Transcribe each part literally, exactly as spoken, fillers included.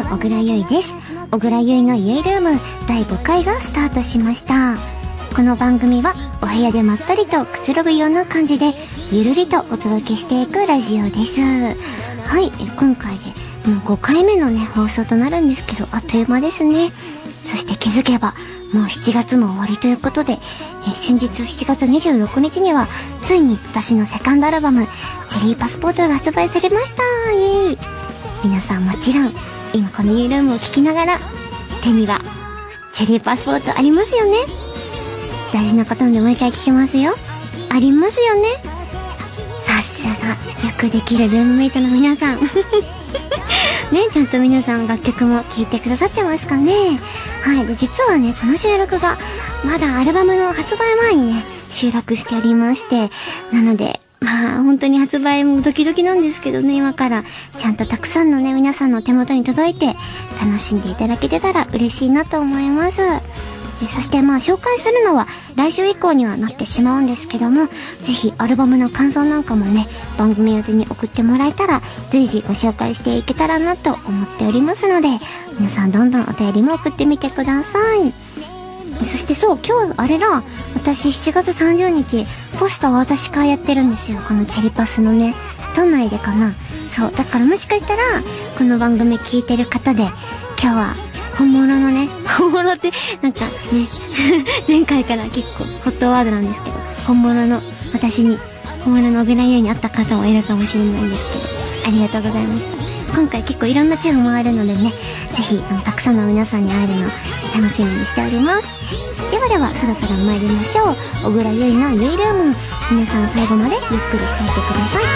小倉優衣です。小倉優衣のゆいルームだいごかいがスタートしました。この番組はお部屋でまったりとくつろぐような感じでゆるりとお届けしていくラジオです。はい、今回でもうごかいめのね放送となるんですけど、あっという間ですね。そして気づけばもうしちがつも終わりということで、え先日しちがつにじゅうろくにちにはついに私のセカンドアルバムチェリーパスポートが発売されました。イエーイ。皆さんもちろん今このユールームを聴きながら手にはチェリーパスポートありますよね。大事なことなんでもう一回聞きますよ。ありますよね。さすがよくできるルームメイトの皆さんね、ちゃんと皆さん楽曲も聴いてくださってますかね。はい。で、実はねこの収録がまだアルバムの発売前にね収録しておりまして、なのでまあ本当に発売もドキドキなんですけどね、今からちゃんとたくさんのね皆さんの手元に届いて楽しんでいただけてたら嬉しいなと思います。で、そしてまあ紹介するのは来週以降にはなってしまうんですけども、ぜひアルバムの感想なんかもね番組宛てに送ってもらえたら随時ご紹介していけたらなと思っておりますので、皆さんどんどんお便りも送ってみてください。そしてそう今日あれだ、私しちがつさんじゅうにちポスター私会やってるんですよ。このチェリパスのね都内でかな。そうだからもしかしたらこの番組聞いてる方で今日は本物のね本物ってなんかね前回から結構ホットワードなんですけど、本物の私に本物の小倉優衣に会った方もいるかもしれないんですけど、ありがとうございました。今回結構いろんな地方回るのでね、ぜひあのたくさんの皆さんに会えるの楽しみにしております。ではではそろそろ参りましょう。小倉優衣のゆいルーム、皆さん最後までゆっくりしていてください。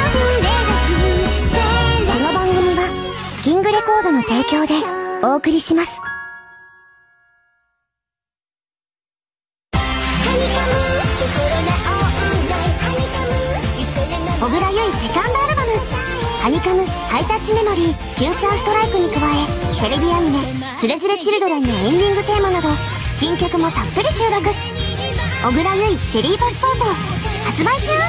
この番組はキングレコードの提供でお送りします。小倉優衣セカンドアルバムハニカムハイタッチメモリーフューチャーストライクに加え、テレビアニメつれづれチルドレンのエンディングテーマなど新曲もたっぷり収録。小倉優衣チェリーパスポート発売中。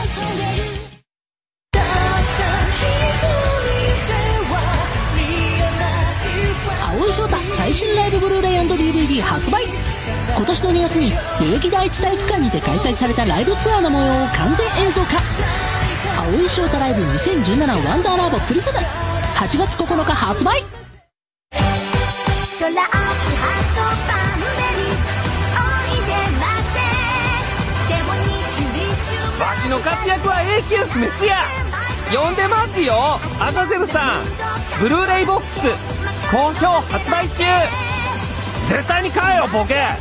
蒼井翔太最新ライブブルーレイ&ディーブイディー 発売。今年のにがつに代々木第一体育館にて開催されたライブツアーの模様を完全映像化。蒼井翔太ライブにせんじゅうななワンダーラボプリズムはちがつここのか発売。 わしの活躍は永久不滅や。呼んでますよアザゼルさん。ブルーレイボックス好評発売中。絶対に買えよボケ。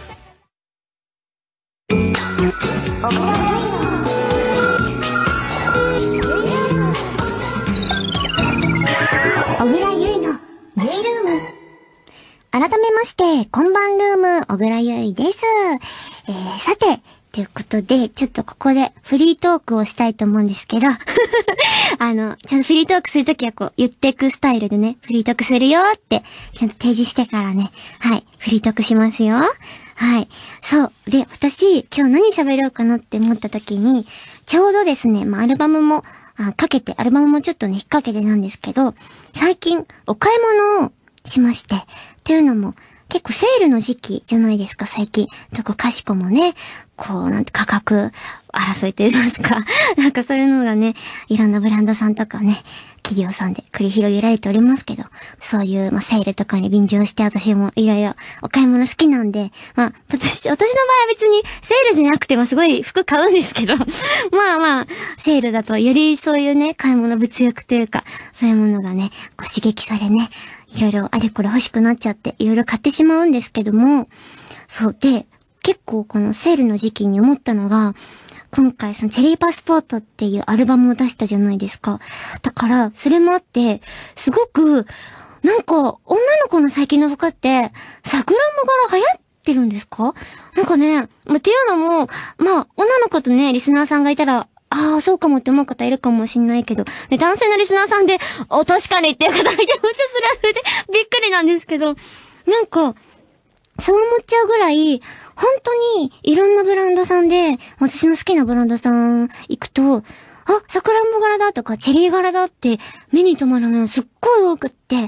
小倉優衣のゆいルーム。改めましてこんばんルーム小倉優衣です。えー、さてということでちょっとここでフリートークをしたいと思うんですけどあのちゃんとフリートークするときはこう言っていくスタイルでね、フリートークするよってちゃんと提示してからね、はいフリートークしますよ。はい。そう。で、私、今日何喋ろうかなって思った時に、ちょうどですね、まあ、アルバムも、あ、かけて、アルバムもちょっとね、引っ掛けてなんですけど、最近、お買い物をしまして、というのも、結構セールの時期じゃないですか、最近。とこかしこもね、こう、なんて価格争いと言いますか。なんかそういうのがね、いろんなブランドさんとかね、企業さんで繰り広げられておりますけど、そういう、まあ、セールとかに便乗して私もいろいろお買い物好きなんで、まあ、私、私の場合は別にセールじゃなくてもすごい服買うんですけど、まあまあ、セールだとよりそういうね、買い物物欲というか、そういうものがね、こう刺激されね、いろいろあれこれ欲しくなっちゃって、いろいろ買ってしまうんですけども、そうで、結構このセールの時期に思ったのが、今回そのチェリーパスポートっていうアルバムを出したじゃないですか。だから、それもあって、すごく、なんか、女の子の最近の服って、さくらんぼ柄流行ってるんですか？なんかね、まあ、っていうのも、まあ、女の子とね、リスナーさんがいたら、ああ、そうかもって思う方いるかもしんないけど、ね、男性のリスナーさんで、お、確かにっていう方がいて、もちろんそれでびっくりなんですけど、なんか、そう思っちゃうぐらい、本当にいろんなブランドさんで、私の好きなブランドさん行くと、あ、さくらんぼ柄だとかチェリー柄だって目に留まるものすっごい多くって、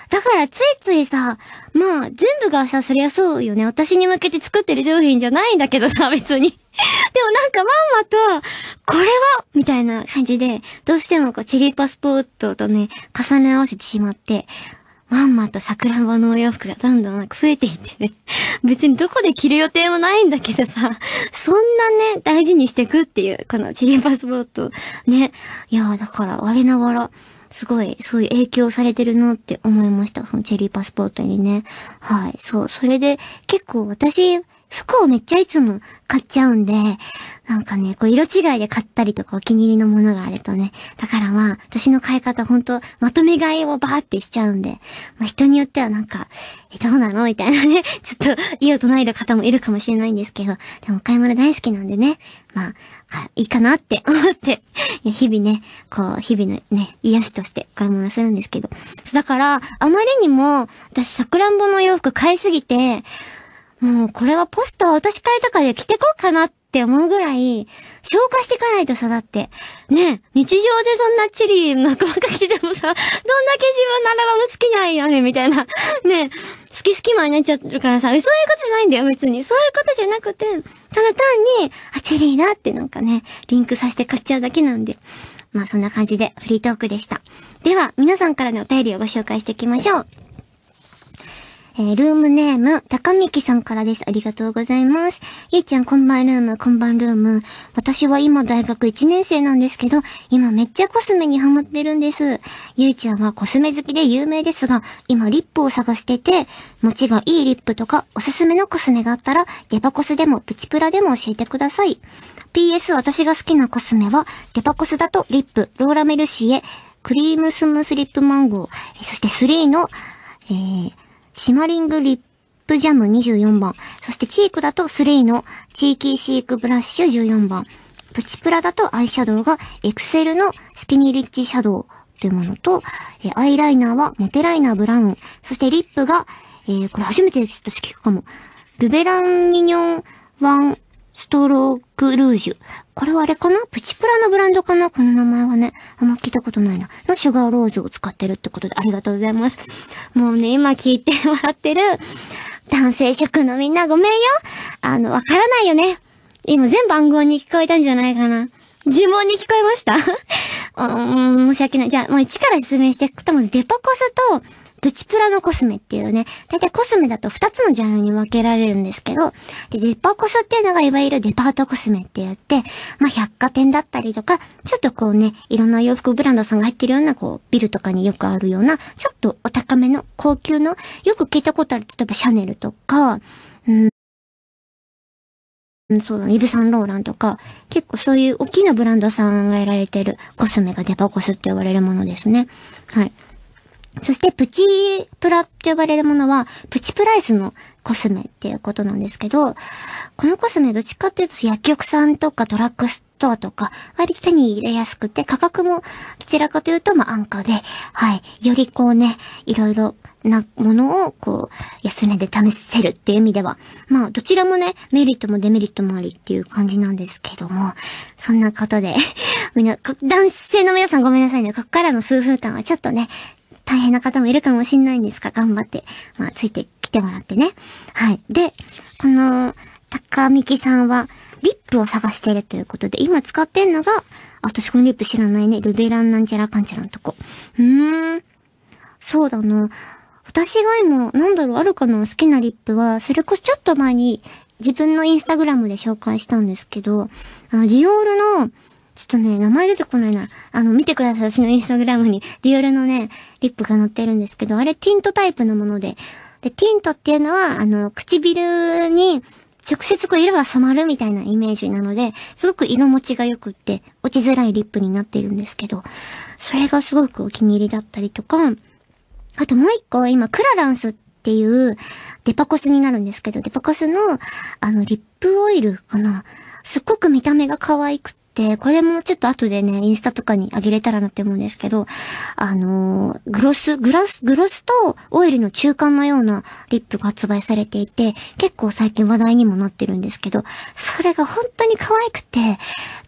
だからついついさ、まあ、全部がさ、そりゃそうよね。私に向けて作ってる商品じゃないんだけどさ、別に。でもなんかまんまと、これはみたいな感じで、どうしてもこう、チェリーパスポートとね、重ね合わせてしまって、まんまと桜庭のお洋服がどんどんなんか増えていってね。別にどこで着る予定もないんだけどさ、そんなね、大事にしていくっていう、このチェリーパスポート。ね。いや、だから我ながら、すごい、そういう影響されてるなって思いました。そのチェリーパスポートにね。はい。そう。それで、結構私、服をめっちゃいつも買っちゃうんで、なんかね、こう色違いで買ったりとかお気に入りのものがあるとね。だからまあ、私の買い方ほんと、まとめ買いをバーってしちゃうんで、まあ人によってはなんか、え、どうなのみたいなね。ちょっと、意を唱える方もいるかもしれないんですけど、でもお買い物大好きなんでね。まあ、いいかなって思って、いや日々ね、こう、日々のね、癒しとして買い物するんですけど。だから、あまりにも、私、さくらんぼの洋服買いすぎて、もうこれはポスト私買いとかで着てこうかなって思うぐらい、消化していかないとさ、だって、ね、日常でそんなチェリーの細か着てもさ、どんだけ自分のアルバム好きなんやねみたいな、ね、好き好きマンになっちゃってるからさ、そういうことじゃないんだよ、別に。そういうことじゃなくて、ただ単に、あ、チェリーだってなんかね、リンクさせて買っちゃうだけなんで。まあそんな感じでフリートークでした。では、皆さんからのお便りをご紹介していきましょう。えー、ルームネーム、高みきさんからです。ありがとうございます。ゆいちゃん、こんばんルーム、こんばんルーム。私は今大学いちねん生なんですけど、今めっちゃコスメにハマってるんです。ゆいちゃんはコスメ好きで有名ですが、今リップを探してて、持ちがいいリップとかおすすめのコスメがあったら、デパコスでもプチプラでも教えてください。ピーエス 私が好きなコスメは、デパコスだとリップ、ローラメルシエ、クリームスムースリップマンゴー、そしてスリーの、えー、シマリングリップジャムにじゅうよんばん。そしてチークだとスリーのチーキーシークブラッシュじゅうよんばん。プチプラだとアイシャドウがエクセルのスキニーリッチシャドウというものと、えアイライナーはモテライナーブラウン。そしてリップが、えー、これ初めて私聞くかも。ルベランミニョンワンストロークルージュ。これはあれかな？プチプラのブランドかな？この名前はね。あんま聞いたことないな。のシュガーローズを使ってるってことでありがとうございます。もうね、今聞いてもらってる男性諸のみんなごめんよ。あの、わからないよね。今全部暗号に聞こえたんじゃないかな。呪文に聞こえましたうーん、申し訳ない。じゃあ、もう一から説明していくと、デパコスと、プチプラのコスメっていうね、だいたいコスメだとふたつのジャンルに分けられるんですけど、で、デパコスっていうのがいわゆるデパートコスメって言って、まあ、百貨店だったりとか、ちょっとこうね、いろんな洋服ブランドさんが入ってるような、こう、ビルとかによくあるような、ちょっとお高めの、高級の、よく聞いたことある、例えばシャネルとか、うん、そうだね、イヴ・サンローランとか、結構そういう大きなブランドさんがやられてるコスメがデパコスって呼ばれるものですね。はい。そして、プチプラって呼ばれるものは、プチプライスのコスメっていうことなんですけど、このコスメどっちかっていうと、薬局さんとかドラッグストアとか、割と手に入れやすくて、価格もどちらかというと、まあ、安価で、はい、よりこうね、いろいろなものを、こう、安値で試せるっていう意味では、まあ、どちらもね、メリットもデメリットもありっていう感じなんですけども、そんなことで、みんな、男性の皆さんごめんなさいね、ここからの数分間はちょっとね、大変な方もいるかもしれないんですが、頑張って、まあ、ついてきてもらってね。はい。で、この、高みきさんは、リップを探しているということで、今使ってんのが、私このリップ知らないね。ルベランなんちゃらかんちゃらのとこ。うーん。そうだな。私が今、なんだろう、あるかな好きなリップは、それこそちょっと前に、自分のインスタグラムで紹介したんですけど、あの、ディオールの、ちょっとね、名前出てこないな。あの、見てください。私のインスタグラムに、ディオールのね、リップが載ってるんですけど、あれティントタイプのもので。で、ティントっていうのは、あの、唇に直接こう色が染まるみたいなイメージなので、すごく色持ちが良くって、落ちづらいリップになってるんですけど、それがすごくお気に入りだったりとか、あともう一個、今、クラランスっていう、デパコスになるんですけど、デパコスの、あの、リップオイルかな。すっごく見た目が可愛くて、で、これもちょっと後でね、インスタとかにあげれたらなって思うんですけど、あのー、グロス、グラス、グロスとオイルの中間のようなリップが発売されていて、結構最近話題にもなってるんですけど、それが本当に可愛くて、で、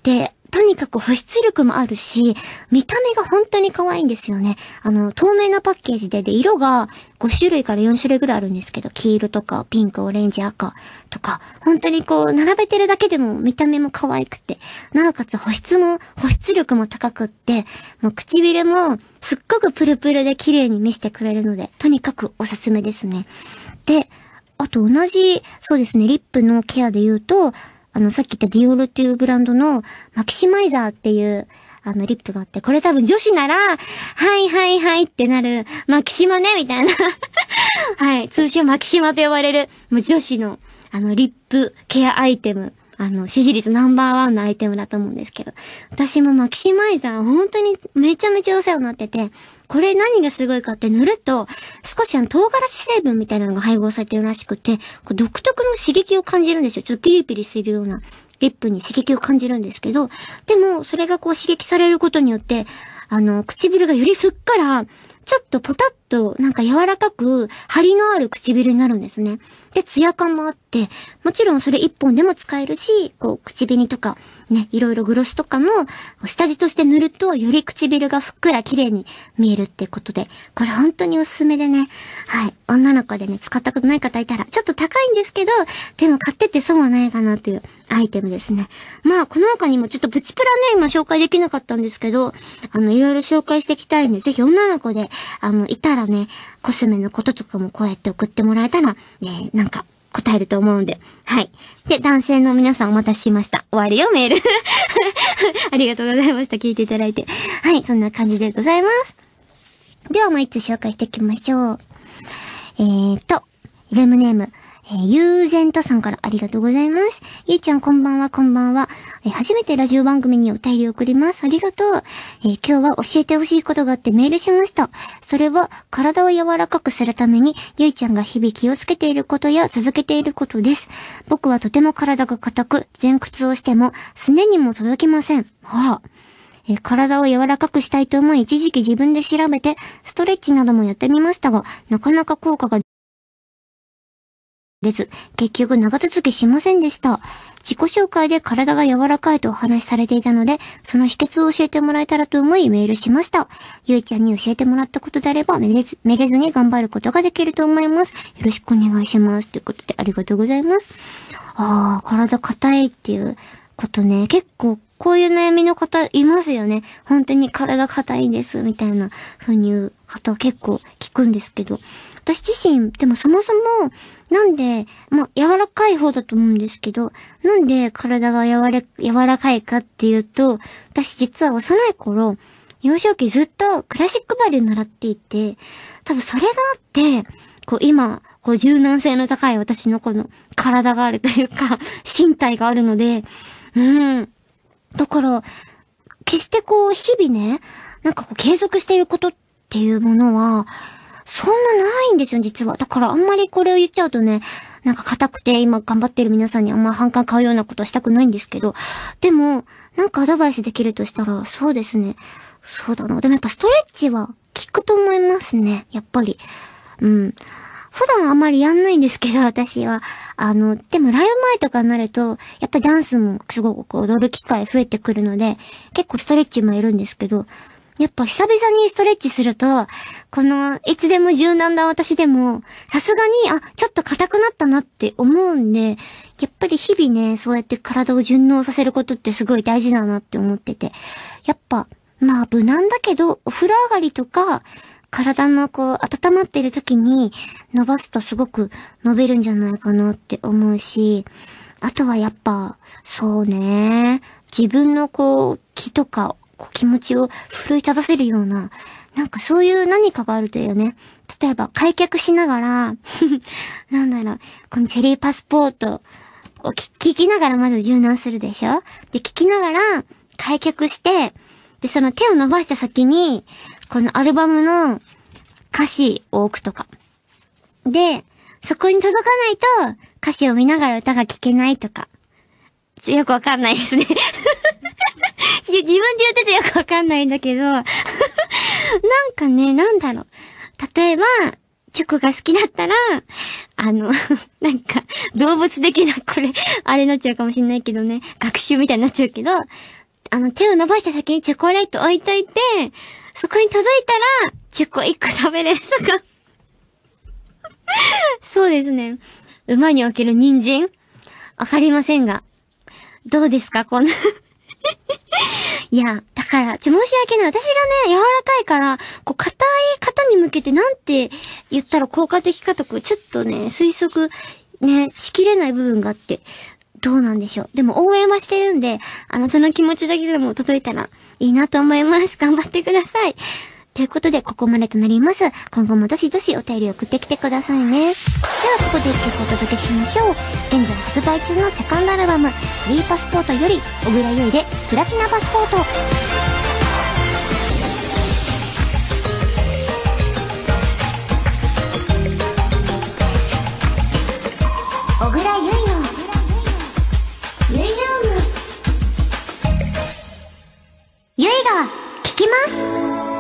とにかく保湿力もあるし、見た目が本当に可愛いんですよね。あの、透明なパッケージで、で、色がご種類からよん種類ぐらいあるんですけど、黄色とか、ピンク、オレンジ、赤とか、本当にこう、並べてるだけでも見た目も可愛くて、なおかつ保湿も、保湿力も高くって、もう唇もすっごくプルプルで綺麗に見せてくれるので、とにかくおすすめですね。で、あと同じ、そうですね、リップのケアで言うと、あの、さっき言ったディオールっていうブランドのマキシマイザーっていう、あの、リップがあって、これ多分女子なら、はいはいはいってなる、マキシマねみたいな。はい、通称マキシマと呼ばれる、もう女子の、あの、リップケアアイテム。あの、支持率ナンバーワンのアイテムだと思うんですけど。私もマキシマイザー本当にめちゃめちゃお世話になってて、これ何がすごいかって塗ると、少しあの唐辛子成分みたいなのが配合されてるらしくて、こう独特の刺激を感じるんですよ。ちょっとピリピリするようなリップに刺激を感じるんですけど、でもそれがこう刺激されることによって、あの、唇がよりふっくら、ちょっとポタッとなんか柔らかく張りのある唇になるんですね。で、ツヤ感もあって、もちろんそれ一本でも使えるし、こう口紅とかね、いろいろグロスとかも下地として塗るとより唇がふっくら綺麗に見えるってことで、これ本当におすすめでね、はい、女の子でね、使ったことない方いたらちょっと高いんですけど、でも買ってって損はないかなっていうアイテムですね。まあ、この他にもちょっとプチプラね、今紹介できなかったんですけど、あの、いろいろ紹介していきたいんで、ぜひ女の子で、あの、いたらね、コスメのこととかもこうやって送ってもらえたら、ね、なんか、答えると思うんで。はい。で、男性の皆さんお待たせしました。終わるよ、メール。ありがとうございました。聞いていただいて。はい、そんな感じでございます。では、もう一つ紹介していきましょう。えーと、ルームネーム、えー、ゆうぜんとさんからありがとうございます。ゆいちゃんこんばんは、こんばんは。えー、初めてラジオ番組にお便りを送ります。ありがとう。えー、今日は教えてほしいことがあってメールしました。それは、体を柔らかくするために、ゆいちゃんが日々気をつけていることや続けていることです。僕はとても体が硬く、前屈をしても、すねにも届きません。はあ。えー、体を柔らかくしたいと思い、一時期自分で調べて、ストレッチなどもやってみましたが、なかなか効果がです。結局長続きしませんでした。自己紹介で体が柔らかいとお話しされていたので、その秘訣を教えてもらえたらと思いメールしました。ゆいちゃんに教えてもらったことであれば、めげず、めげずに頑張ることができると思います。よろしくお願いします。ということでありがとうございます。あー、体硬いっていうことね。結構こういう悩みの方いますよね。本当に体硬いんです、みたいな風に言う方結構聞くんですけど。私自身、でもそもそも、なんで、まあ、柔らかい方だと思うんですけど、なんで体が柔ら、柔らかいかっていうと、私実は幼い頃、幼少期ずっとクラシックバレエ習っていて、多分それがあって、こう今、こう柔軟性の高い私のこの体があるというか、身体があるので、うん。だから、決してこう日々ね、なんかこう継続していることっていうものは、そんなないんですよ、実は。だからあんまりこれを言っちゃうとね、なんか硬くて今頑張ってる皆さんにあんま反感買うようなことはしたくないんですけど、でも、なんかアドバイスできるとしたら、そうですね。そうだな。でもやっぱストレッチは効くと思いますね、やっぱり。うん。普段あんまりやんないんですけど、私は。あの、でもライブ前とかになると、やっぱりダンスもすごく踊る機会増えてくるので、結構ストレッチもやるんですけど、やっぱ久々にストレッチすると、この、いつでも柔軟な私でも、さすがに、あ、ちょっと硬くなったなって思うんで、やっぱり日々ね、そうやって体を順応させることってすごい大事だなって思ってて。やっぱ、まあ無難だけど、お風呂上がりとか、体のこう、温まってる時に伸ばすとすごく伸びるんじゃないかなって思うし、あとはやっぱ、そうね、自分のこう、気とか、こう気持ちを奮い立たせるような、なんかそういう何かがあるというね。例えば開脚しながら、なんだろう、このチェリーパスポートを聞きながらまず柔軟するでしょ？で、聞きながら開脚して、で、その手を伸ばした先に、このアルバムの歌詞を置くとか。で、そこに届かないと歌詞を見ながら歌が聴けないとか。よくわかんないですね。自分で言っててよくわかんないんだけど、なんかね、なんだろう。例えば、チョコが好きだったら、あの、なんか、動物的な、これ、あれになっちゃうかもしれないけどね、学習みたいになっちゃうけど、 あの、手を伸ばした先にチョコレート置いといて、そこに届いたら、チョコいっこ食べれるとか。そうですね。馬における人参わかりませんが。どうですかこのいや、だから、ちょ、申し訳ない。私がね、柔らかいから、こう、硬い方に向けてなんて言ったら効果的かとか、ちょっとね、推測、ね、しきれない部分があって、どうなんでしょう。でも応援はしてるんで、あの、その気持ちだけでも届いたらいいなと思います。頑張ってください。ということで、ここまでとなります。今後もどしどしお便り送ってきてくださいね。では、ここで一曲お届けしましょう。現在発売中のセカンドアルバム、スリーパスポートより、小倉優衣で、プラチナパスポート。小倉優衣の、ゆいルーム。ゆいが、聞きます。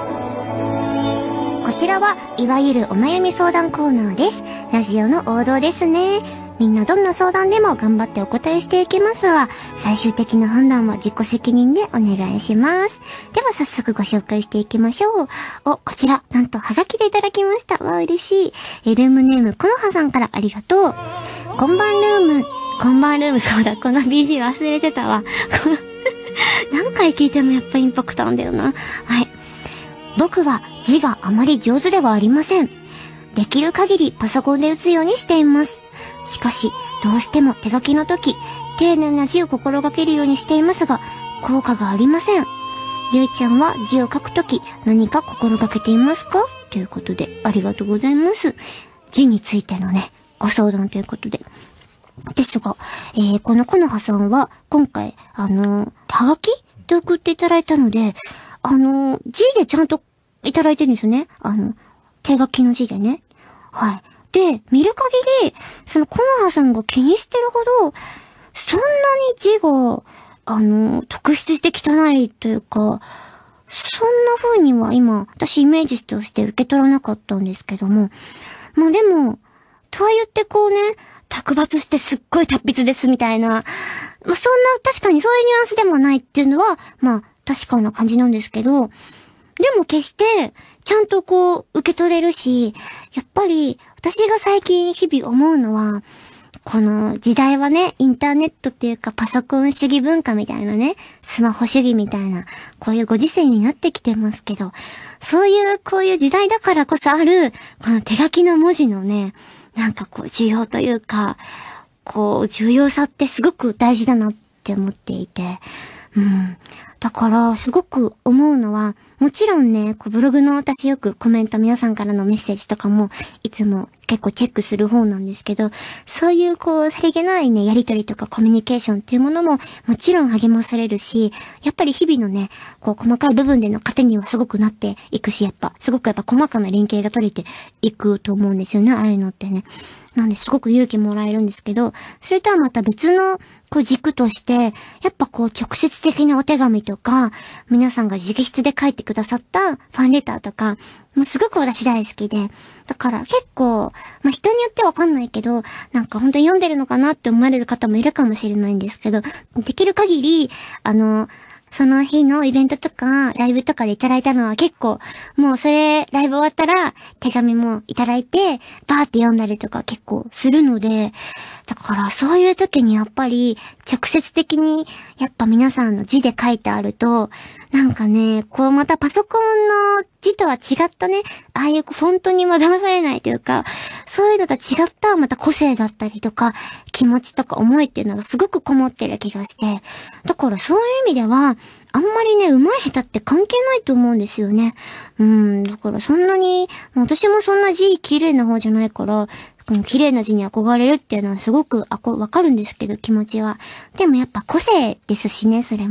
こちらはいわゆるお悩み相談コーナーです。ラジオの王道ですね。みんなどんな相談でも頑張ってお答えしていきますが、最終的な判断は自己責任でお願いします。では早速ご紹介していきましょう。お、こちら、なんとハガキでいただきました。わ、嬉しい。え、ルームネーム、このはさんからありがとう。こんばんルーム。こんばんルーム、そうだ、この ビージー 忘れてたわ。何回聞いてもやっぱインパクトあんだよな。はい。僕は字があまり上手ではありません。できる限りパソコンで打つようにしています。しかし、どうしても手書きの時、丁寧な字を心がけるようにしていますが、効果がありません。ゆいちゃんは字を書くとき何か心がけていますか？ということで、ありがとうございます。字についてのね、ご相談ということで。ですが、えー、このこのはさんは、今回、あのー、はがきで送っていただいたので、あのー、字でちゃんといただいてるんですよね。あの、手書きの字でね。はい。で、見る限り、そのコノハさんが気にしてるほど、そんなに字が、あの、特筆して汚いというか、そんな風には今、私イメージとして受け取らなかったんですけども。まあでも、とは言ってこうね、卓抜してすっごい達筆ですみたいな、まあそんな、確かにそういうニュアンスでもないっていうのは、まあ確かな感じなんですけど、でも決して、ちゃんとこう、受け取れるし、やっぱり、私が最近日々思うのは、この時代はね、インターネットっていうかパソコン主義文化みたいなね、スマホ主義みたいな、こういうご時世になってきてますけど、そういう、こういう時代だからこそある、この手書きの文字のね、なんかこう、需要というか、こう、重要さってすごく大事だなって思っていて、うん。だから、すごく思うのは、もちろんね、こうブログの私よくコメント、皆さんからのメッセージとかも、いつも結構チェックする方なんですけど、そういうこう、さりげないね、やりとりとかコミュニケーションっていうものも、もちろん励まされるし、やっぱり日々のね、こう、細かい部分での糧にはすごくなっていくし、やっぱ、すごくやっぱ細かな連携が取れていくと思うんですよね、ああいうのってね。なんですごく勇気もらえるんですけど、それとはまた別の、こう軸として、やっぱこう直接的なお手紙とか、皆さんが直筆で書いてくださったファンレターとか、もうすごく私大好きで、だから結構、まあ、人によってわかんないけど、なんか本当に読んでるのかなって思われる方もいるかもしれないんですけど、できる限り、あの、その日のイベントとか、ライブとかでいただいたのは結構、もうそれ、ライブ終わったら、手紙もいただいて、バーって読んだりとか結構するので、だからそういう時にやっぱり、直接的に、やっぱ皆さんの字で書いてあると、なんかね、こうまたパソコンの字とは違ったね、ああいうフォントに惑わされないというか、そういうのとは違ったまた個性だったりとか、気持ちとか思いっていうのがすごくこもってる気がして、だからそういう意味では、あんまりね、上手い下手って関係ないと思うんですよね。うん、だからそんなに、私もそんな字綺麗な方じゃないから、綺麗な字に憧れるっていうのはすごくあこわかるんですけど、気持ちは。でもやっぱ個性ですしね、それも。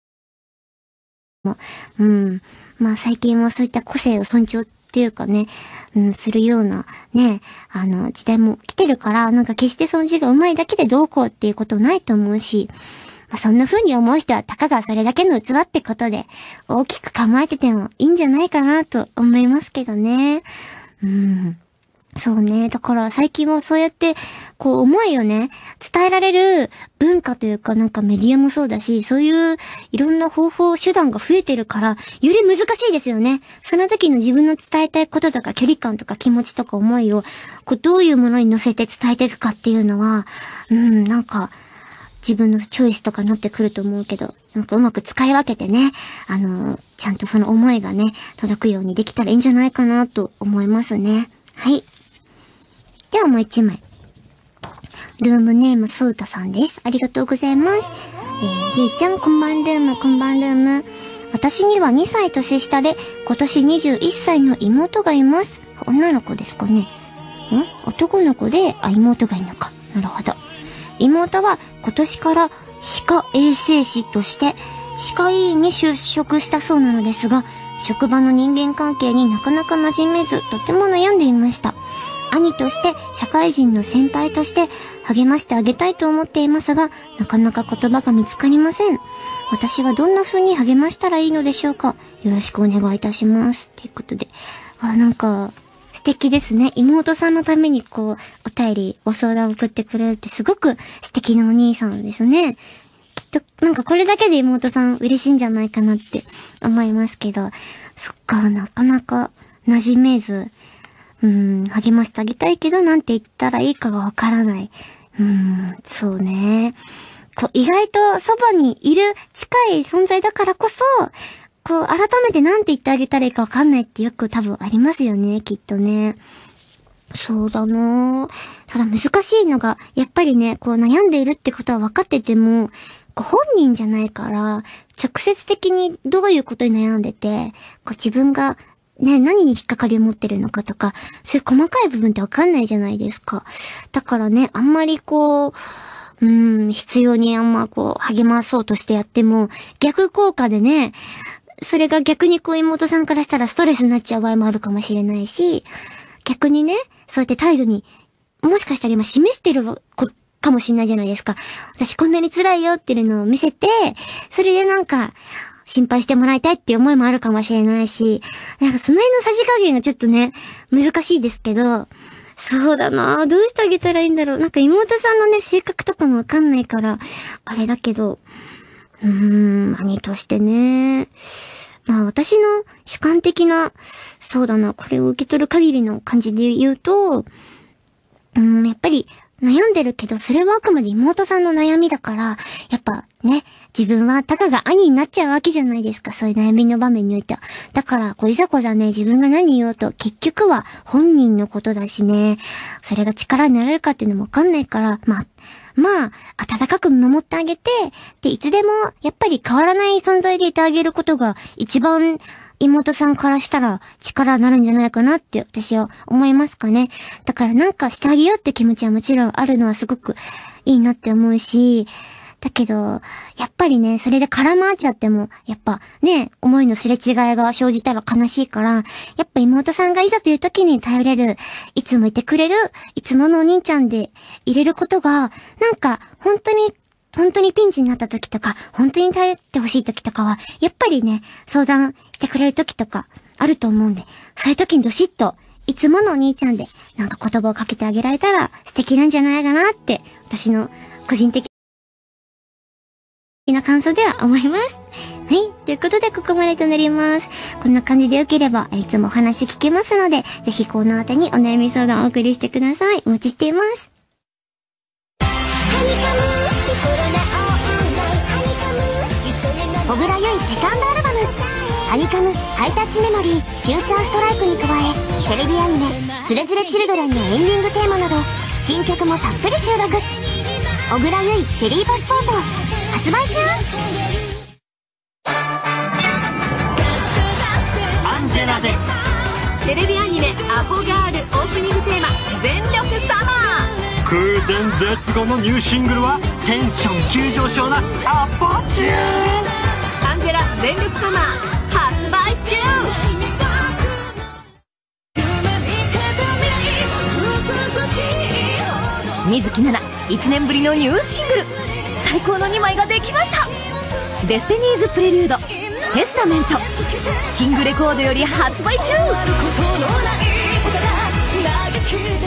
うん。まあ最近はそういった個性を尊重っていうかね、うん、するようなね、あの、時代も来てるから、なんか決してその字が上手いだけでどうこうっていうことないと思うし、まあそんな風に思う人はたかがそれだけの器ってことで、大きく構えててもいいんじゃないかなと思いますけどね。うん。 そうね。だから最近はそうやって、こう思いをね、伝えられる文化というかなんかメディアもそうだし、そういういろんな方法、手段が増えてるから、より難しいですよね。その時の自分の伝えたいこととか距離感とか気持ちとか思いを、こうどういうものに乗せて伝えていくかっていうのは、うん、なんか、自分のチョイスとかになってくると思うけど、なんかうまく使い分けてね、あの、ちゃんとその思いがね、届くようにできたらいいんじゃないかなと思いますね。はい。ではもう一枚。ルームネームソウタさんです。ありがとうございます。えー、ゆいちゃんこんばんルーム、こんばんルーム。私にはにさい年下で、今年にじゅういっさいの妹がいます。女の子ですかね。ん男の子で、あ、妹がいるのか。なるほど。妹は今年から歯科衛生士として歯科医院に就職したそうなのですが、職場の人間関係になかなか馴染めず、とても悩んでいました。兄として社会人の先輩として励ましてあげたいと思っていますが、なかなか言葉が見つかりません。私はどんな風に励ましたらいいのでしょうか。よろしくお願いいたします。ということで、あ、なんか素敵ですね。妹さんのためにこう、お便り、ご相談を送ってくれるってすごく素敵なお兄さんですね。きっと、なんかこれだけで妹さん嬉しいんじゃないかなって思いますけど、そっか、なかなか馴染めず、うーん、励ましてあげたいけど、なんて言ったらいいかがわからない。うーん、そうね。こう、意外とそばにいる近い存在だからこそ、こう、改めてなんて言ってあげたらいいかわかんないってよく多分ありますよね、きっとね。そうだなぁ。ただ難しいのが、やっぱりね、こう悩んでいるってことは分かってても、こう本人じゃないから、直接的にどういうことに悩んでて、こう自分がね、何に引っかかりを持ってるのかとか、そういう細かい部分って分かんないじゃないですか。だからね、あんまりこう、うーん、必要にあんまこう、励まそうとしてやっても、逆効果でね、それが逆にこう妹さんからしたらストレスになっちゃう場合もあるかもしれないし、逆にね、そうやって態度に、もしかしたら今示してるこかもしれないじゃないですか。私こんなに辛いよっていうのを見せて、それでなんか、心配してもらいたいっていう思いもあるかもしれないし、なんかその辺のさじ加減がちょっとね、難しいですけど、そうだなぁ、どうしてあげたらいいんだろう。なんか妹さんのね、性格とかもわかんないから、あれだけど、うーん、兄としてね。まあ私の主観的な、そうだな、これを受け取る限りの感じで言うと、うーん、やっぱり悩んでるけど、それはあくまで妹さんの悩みだから、やっぱね、自分はたかが兄になっちゃうわけじゃないですか、そういう悩みの場面においては。だから、こういざこざね、自分が何言おうと、結局は本人のことだしね、それが力になれるかっていうのもわかんないから、まあ、まあ、温かく見守ってあげて、で、いつでも、やっぱり変わらない存在でいてあげることが、一番、妹さんからしたら力になるんじゃないかなって私は思いますかね。だからなんかしてあげようって気持ちはもちろんあるのはすごくいいなって思うし、だけど、やっぱりね、それで絡まっちゃっても、やっぱね、思いのすれ違いが生じたら悲しいから、やっぱ妹さんがいざという時に頼れる、いつもいてくれる、いつものお兄ちゃんで入れることが、なんか本当に本当にピンチになった時とか、本当に頼ってほしい時とかは、やっぱりね、相談してくれる時とかあると思うんで、そういう時にどしっと、いつものお兄ちゃんで、なんか言葉をかけてあげられたら素敵なんじゃないかなって、私の個人的な感想では思います。はい。ということで、ここまでとなります。こんな感じでよければ、いつもお話聞けますので、ぜひコーナー宛てにお悩み相談をお送りしてください。お待ちしています。小倉優衣セカンドアルバムハニカムハイタッチメモリーフューチャーストライクに加え、テレビアニメズレズレチルドレンのエンディングテーマなど新曲もたっぷり収録。小倉優衣チェリーパスポート発売中。 アンジェラです。テレビアニメアポガールオープニングテーマ全力サマー。空前絶後のニューシングルはテンション急上昇なアポチューン。アンジェラ全力サマー発売中。水木奈々いちねんぶりのニューシングル、最高のにまいができました。デスティニーズプレリュードテスタメント、キングレコードより発売中。